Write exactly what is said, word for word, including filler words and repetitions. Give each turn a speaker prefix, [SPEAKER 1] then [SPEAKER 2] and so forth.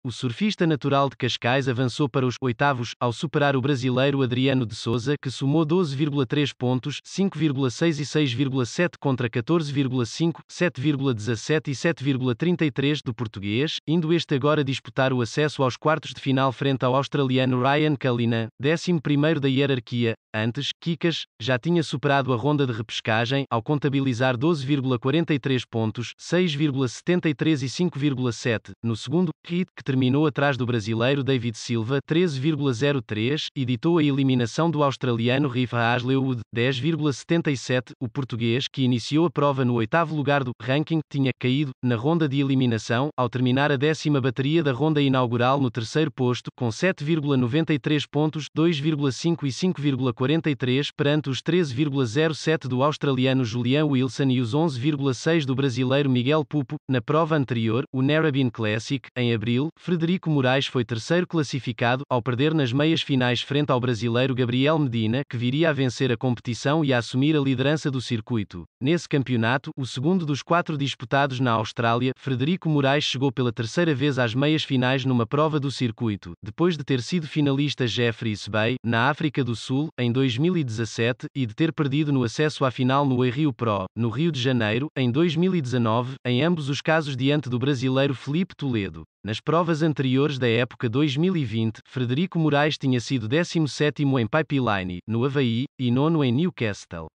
[SPEAKER 1] o surfista natural de Cascais avançou para os oitavos, ao superar o brasileiro Adriano de Souza, que somou doze vírgula três pontos, cinco vírgula seis e seis vírgula sete contra catorze vírgula cinco, sete vírgula dezassete e sete vírgula trinta e três do português, indo este agora disputar o acesso aos quartos de final frente ao australiano Ryan Cullinan, décimo primeiro da hierarquia. Antes, Kikas já tinha superado a ronda de repescagem, ao contabilizar doze vírgula quarenta e três pontos, seis vírgula setenta e três e cinco vírgula sete, no segundo hit, que terminou atrás do brasileiro David Silva, treze vírgula zero três, e ditou a eliminação do australiano Rifa Aslewood, dez vírgula setenta e sete. O português, que iniciou a prova no oitavo lugar do ranking, tinha caído na ronda de eliminação, ao terminar a décima bateria da ronda inaugural no terceiro posto, com sete vírgula noventa e três pontos, dois vírgula cinco e cinco vírgula quarenta e três, perante os treze vírgula zero sete do australiano Julian Wilson e os onze vírgula seis do brasileiro Miguel Pupo. Na prova anterior, o Narrabeen Classic, em abril, Frederico Moraes foi terceiro classificado, ao perder nas meias finais frente ao brasileiro Gabriel Medina, que viria a vencer a competição e a assumir a liderança do circuito. Nesse campeonato, o segundo dos quatro disputados na Austrália, Frederico Moraes chegou pela terceira vez às meias finais numa prova do circuito, depois de ter sido finalista Jeffreys Bay, na África do Sul, em dois mil e dezassete, e de ter perdido no acesso à final no Rio Pro, no Rio de Janeiro, em dois mil e dezanove, em ambos os casos diante do brasileiro Felipe Toledo. Nas provas anteriores da época dois mil e vinte, Frederico Moraes tinha sido décimo sétimo em Pipeline, no Havaí, e nono em Newcastle.